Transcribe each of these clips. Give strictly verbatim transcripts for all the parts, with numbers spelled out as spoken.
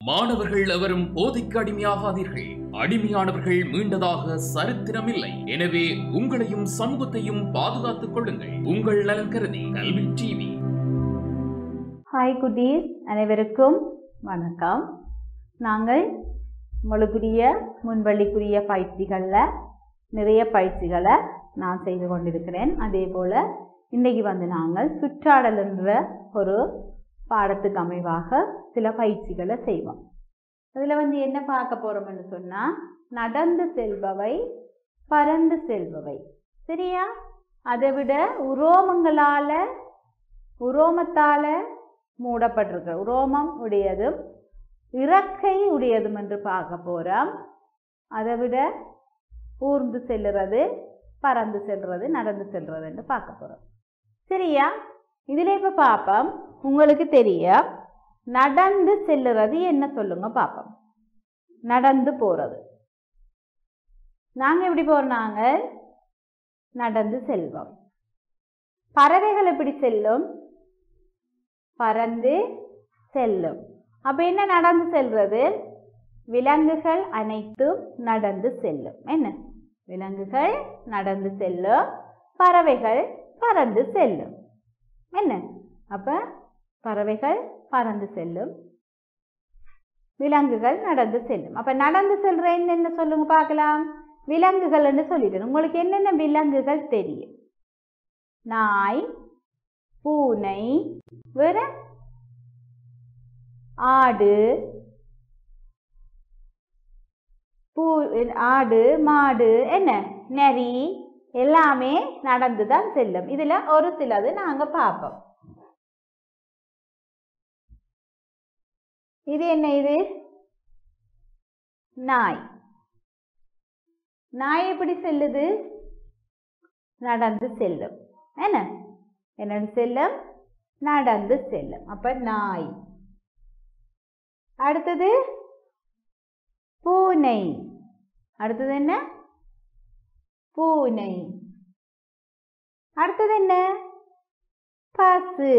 மாணவர்கள் எவரும் போதைக்கு அடிமையாகாதீர்கள். அடிமையானவர்கள் மீண்டதாக சரித்திரமில்லை. எனவே உங்களையும் சமூகத்தையும் பாதுகாத்துக் கொள்ளுங்கள். உங்கள் நலன் கருதி கல்வி டிவி. ஹாய் குட்டீஸ், அனைவருக்கும் வணக்கம். நாங்கள் உங்களுக்குரிய முன்பள்ளிக்குரிய பயிற்சிகளில் நிறைய பயிற்சிகளை நான் செய்து கொண்டிருக்கிறேன். அதே போல் இன்றைக்கி வந்து நாங்கள் சுற்றாடல் என்ற ஒரு பாடத்துக்கு அமைவாக சில பயிற்சிகளை செய்வோம். அதில் வந்து என்ன பார்க்க போகிறோம்னு சொன்னால், நடந்து செல்பவை, பறந்து செல்பவை. சரியா? அதை விட உரோமங்களால் உரோமத்தால் மூடப்பட்டிருக்கிற உரோமம் உடையதும் இறக்கை உடையதும் என்று பார்க்க போகிறோம். அதை விட ஊர்ந்து செல்லுறது, பறந்து செல்வது, நடந்து செல்வது என்று பார்க்க போகிறோம். சரியா? இதில் இப்போ பார்ப்போம். உங்களுக்கு தெரியும், நடந்து செல்லுறது என்ன சொல்லுங்க பார்ப்போம். நடந்து போகிறது. நாங்கள் எப்படி போகிறோம்? நாங்கள் நடந்து செல்வோம். பறவைகள் எப்படி செல்லும்? பறந்து செல்லும். அப்போ என்ன நடந்து செல்வது? விலங்குகள் அனைத்தும் நடந்து செல்லும். என்ன? விலங்குகள் நடந்து செல்லும், பறவைகள் பறந்து செல்லும். என்ன? அப்போ பறவைகள் பறந்து செல்லும், விலங்குகள் நடந்து செல்லும். அப்போ நடந்து செல்ற என்ன சொல்லுங்க பார்க்கலாம். விலங்குகள் என்று சொல்லிட்டு உங்களுக்கு என்னென்ன விலங்குகள் தெரியும்? நாய், பூனை, வேற ஆடு, பூ ஆடு மாடு, என்ன நரி, எல்லாமே நடந்து தான் செல்லும். இதில் ஒரு சிலது நாங்கள் பார்ப்போம். இது என்ன? இது நாய். நாய் எப்படி செல்லுது? நடந்து செல்லும். என்ன என்ன செல்லும்? நடந்து செல்லும். அப்ப நாய். அடுத்தது பூனை. அடுத்தது என்ன? பூனை. அடுத்தது என்ன? பசு.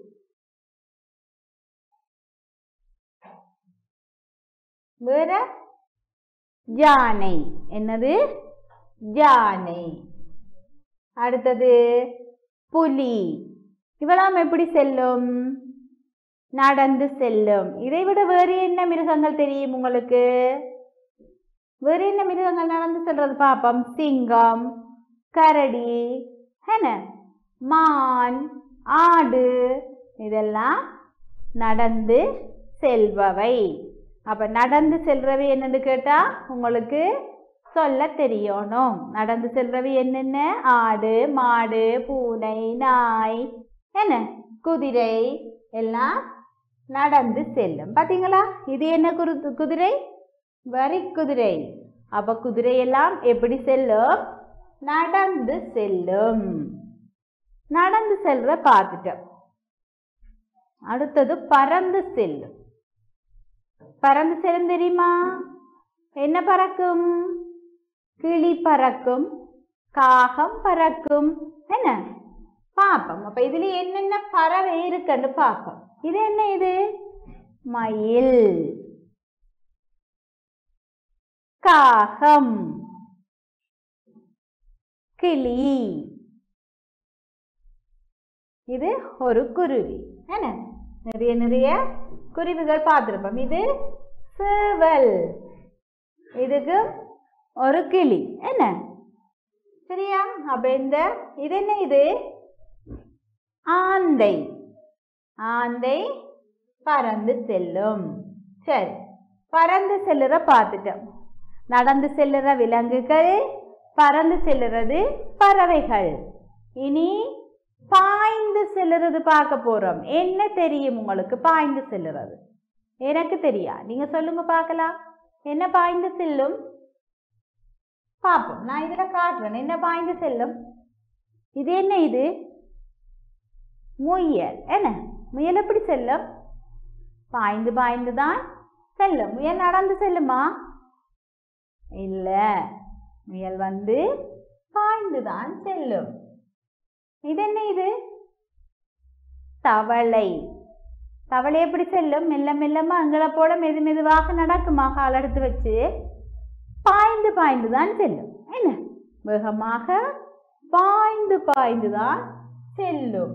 வேற யானை. என்னது? யானை. அடுத்தது புலி. இவெல்லாம் எப்படி செல்லும்? நடந்து செல்லும். இதை விட வேறு என்ன மிருகங்கள் தெரியும் உங்களுக்கு? வேறு என்ன மிருகங்கள் நடந்து செல்றது பார்ப்போம். சிங்கம், கரடி, என்ன மான், ஆடு, இதெல்லாம் நடந்து செல்பவை. அப்ப நடந்து செல்றவை என்னன்னு கேட்டா உங்களுக்கு சொல்ல தெரியணும். நடந்து செல்றவை என்னென்ன? ஆடு, மாடு, பூனை, நாய், என்ன குதிரை, எல்லாம் நடந்து செல்லும். பார்த்தீங்களா? இது என்ன குரு குதிரை? வரி குதிரை. அப்ப குதிரை எல்லாம் எப்படி செல்லும்? நடந்து செல்லும். நடந்து செல்ற பார்த்துட்டோம். அடுத்தது பறந்து செல்லும். பறந்து செல்லும் தெரியுமா? என்ன பறக்கும்? கிளி பறக்கும், காகம் பறக்கும். என்ன பார்ப்போம். அப்ப இதுல என்னென்ன பறவை இருக்குன்னு பார்ப்போம். இது என்ன? இது மயில், காகம், கிளி, இது ஒரு குருவி. என்ன நிறைய நிறைய குருவிகள் பார்த்திருப்போம். இது சேவல், இதுக்கு ஒரு கிளி. என்ன சரியா? அப்ப இந்த இது என்ன? இது ஆந்தை. ஆந்தை பறந்து செல்லும். சரி, பறந்து செல்லுற பார்த்துட்டோம். நடந்து செல்லுற விலங்குகள், பறந்து செல்லுறது பறவைகள். இனி பாய்ந்து செல்லுறது பார்க்க போறோம். என்ன தெரியும் உங்களுக்கு பாய்ந்து செல்லுறது? எனக்கு தெரியா? நீங்க சொல்லுங்க பார்க்கலாம். என்ன பாய்ந்து செல்லும் பார்ப்போம். நான் இதுல காட்டுறேன் என்ன பாய்ந்து செல்லும். இது என்ன? இது முயல். என்ன முயல் எப்படி செல்லும்? பாய்ந்து பாய்ந்து தான் செல்லும். முயல் நடந்து செல்லுமா? இல்ல, முயல் வந்து பாய்ந்து தான் செல்லும். இது என்ன? இது தவளை. தவளை எப்படி செல்லும்? மெல்ல மெல்லமா எங்களை போல மெது மெதுவாக நடக்குமா? கால் எடுத்து வச்சு பாய்ந்து பாய்ந்து தான் செல்லும். என்ன வேகமாக பாய்ந்து பாய்ந்து தான் செல்லும்.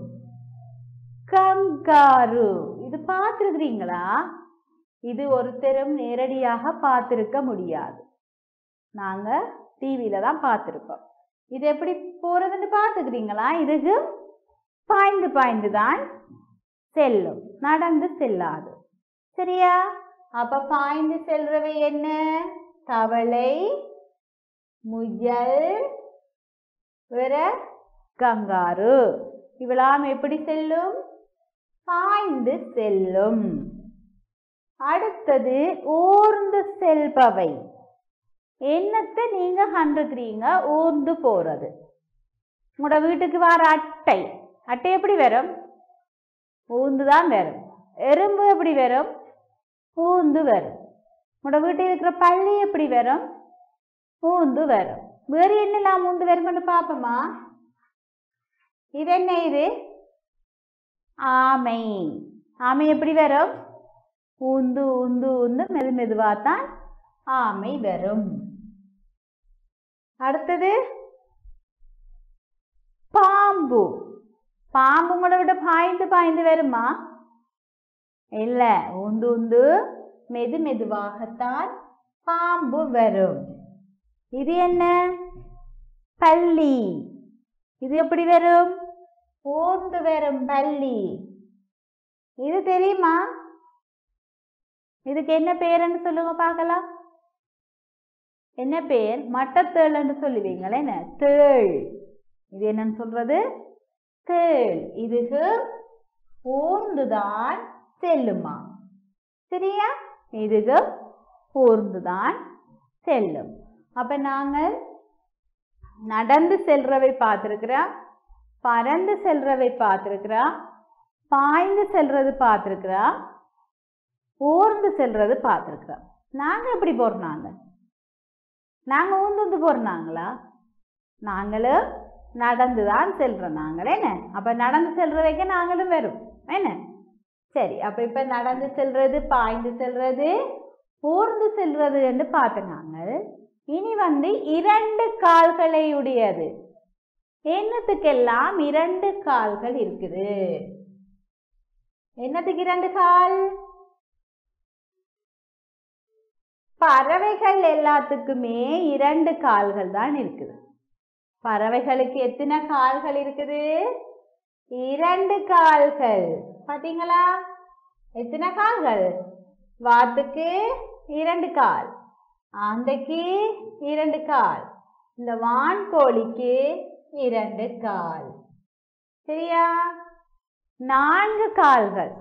கங்காரு இது பார்த்துருக்கிறீங்களா? இது ஒருத்தரும் நேரடியாக பார்த்திருக்க முடியாது. நாங்க டிவியில தான் பார்த்துருக்கோம். இது எப்படி போறதுன்னு பார்த்துக்கிறீங்களா? இதுக்கு பாய்ந்து பாய்ந்து தான் செல்லும், நடந்து செல்லாது. சரியா? அப்ப பாய்ந்து செல்றவை என்ன? தவளை, முயல், வேற கங்காரு. இவெல்லாம் எப்படி செல்லும்? பாய்ந்து செல்லும். அடுத்தது ஊர்ந்து செல்பவை. என்னத்தை நீங்க கண்டுக்கிறீங்க? ஊர்ந்து போறது. உங்களோட வீட்டுக்கு வர அட்டை, அட்டை எப்படி வரும்? ஊர்ந்து தான் வரும். எறும்பு எப்படி வரும்? ஊர்ந்து வரும். உங்களோட வீட்டில் இருக்கிற பள்ளி எப்படி வரும்? ஊர்ந்து வரும். வேறு என்னெல்லாம் ஊர்ந்து வரும்னு பார்ப்போமா? இது என்ன? இது ஆமை. ஆமை எப்படி வரும்? ஊந்து ஊந்து ஊந்து மெது மெதுவாத்தான் ஆமை வரும். அடுத்தது பாம்பு. பாம்பு உங்களை விட பாய்ந்து பாய்ந்து வருமா? இல்ல, ஊந்து ஊந்து மெது மெதுவாகத்தான் பாம்பு வரும். இது என்ன? பல்லி. இது எப்படி வரும்? ஊர்ந்து வரும் பல்லி. இது தெரியுமா? இதுக்கு என்ன பேருன்னு சொல்லுங்க பார்க்கலாம். என்ன பேர்? மட்டத்தேள் என்று சொல்லுவீங்களே, என்ன தேள். இது என்னன்னு சொல்றது? தேள். இதுக்கு ஊர்ந்துதான் செல்லுமா? சரியா? இதுக்கு ஊர்ந்துதான் செல்லும். அப்ப நாங்கள் நடந்து செல்றவை பார்த்திருக்கிறோம், பறந்து செல்றவை பார்த்திருக்கிறோம், பாய்ந்து செல்றது பார்த்திருக்கிறோம், ஊர்ந்து செல்றது பார்த்திருக்கிறோம். நாங்க எப்படி போறோம்? நாங்க ஊர்ந்து வந்து போறாங்களா? நாங்களும் நடந்துதான் செல்றோம். நாங்கள் என்ன அப்ப நடந்து செல்றவைக்கு நாங்களும் வரும் என்ன? சரி, அப்ப இப்ப நடந்து செல்றது, பாய்ந்து செல்றது, ஊர்ந்து செல்றது என்று பார்த்து நாங்கள் இனி வந்து இரண்டு கால்களை உடையது. என்னத்துக்கெல்லாம் இரண்டு கால்கள் இருக்குது? என்னத்துக்கு இரண்டு கால்? பறவைகள் எல்லாத்துக்குமே இரண்டு கால்கள் தான் இருக்குது. பறவைகளுக்கு எத்தனை கால்கள் இருக்குது? இரண்டு கால்கள். பாத்தீங்களா? எத்தனை கால்கள்? வாத்துக்கு இரண்டு கால், ஆந்தைக்கு இரண்டு கால், இந்த வான்கோழிக்கு இரண்டு கால். சரியா? நான்கு கால்கள்.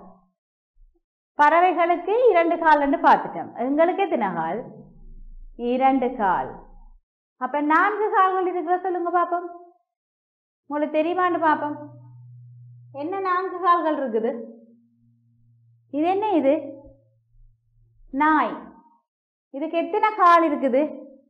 பறவைகளுக்கு இரண்டு கால் என்று பார்த்துட்டோம். எங்களுக்கு எத்தனை கால்? இரண்டு கால். அப்ப நான்கு கால்கள் இருக்கிற சொல்லுங்க பாப்போம். உங்களுக்கு தெரியுமான்னு பாப்போம். என்ன நான்கு கால்கள் இருக்குது? இது என்ன? இது நாய். இதுக்கு எத்தனை கால் இருக்குது?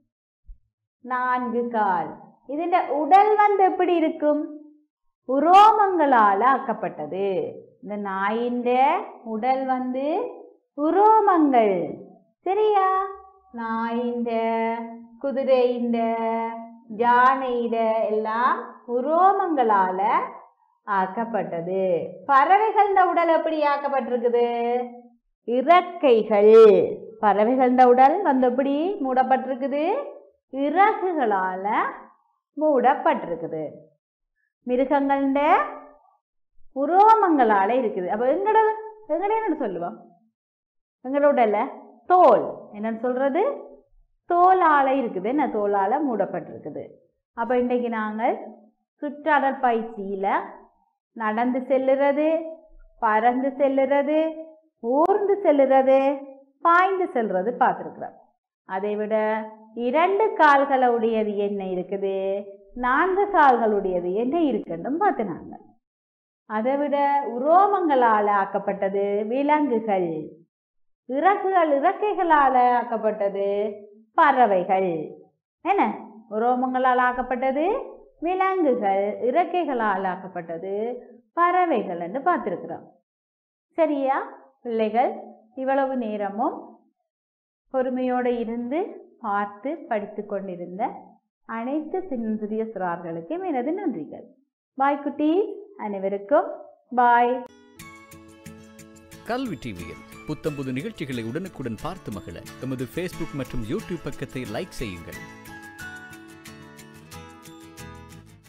நான்கு கால். இதுட உடல் வந்து எப்படி இருக்கும்? உரோமங்களால ஆக்கப்பட்டது. இந்த நாயின் உடல் வந்து உரோமங்கள். சரியா? நாயின், குதிரையின், யானையிட எல்லாம் உரோமங்களால ஆக்கப்பட்டது. பறவைகள உடல் எப்படி ஆக்கப்பட்டிருக்குது? இறக்கைகள். பறவைகள உடல் வந்து எப்படி மூடப்பட்டிருக்குது? இறகுகளால மூடப்பட்டிருக்குது. மிருகங்கள உரோமங்களால இருக்குது. அப்ப எங்கட எங்கட என்ன சொல்லுவோம்? எங்களோட உடல்ல தோல் என்னன்னு சொல்றது? தோலால இருக்குது. என்ன? தோலால மூடப்பட்டிருக்குது. அப்ப இன்றைக்கு நாங்கள் சுற்றாடல் பயிற்சியில நடந்து செல்லுறது, பறந்து செல்லுறது, ஊர்ந்து செல்லுறது, பாய்ந்து செல்றது பார்த்துருக்குறோம். அதை விட இரண்டு கால்களுடையது என்ன இருக்குது, நான்கு கால்களுடையது என்ன இருக்குன்னு பார்த்தினாங்க. அதை விட உரோமங்களால் ஆக்கப்பட்டது விலங்குகள், இறக்குகள் இறக்கைகளால் ஆக்கப்பட்டது பறவைகள். என்ன? உரோமங்களால் ஆக்கப்பட்டது விலங்குகள், இறக்கைகளால் ஆக்கப்பட்டது பறவைகள் என்று பார்த்திருக்கிறோம். சரியா பிள்ளைகள்? இவ்வளவு நேரமும் பொறுமையோடு இருந்து பார்த்து படித்து கொண்டிருந்த அனைத்து சிறிய சிறார்களுக்கும் எனது நன்றிகள். பாய் குட்டி, அனைவருக்கும் பாய். கல்வி டிவியில் புத்தம் புது நிகழ்ச்சிகளை உடனுக்குடன் பார்த்து மகிழ எமது ஃபேஸ்புக் மற்றும் யூடியூப் பக்கத்தை லைக் செய்யுங்கள்.